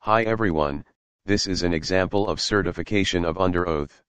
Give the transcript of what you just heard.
Hi everyone, this is an example of certification of under oath.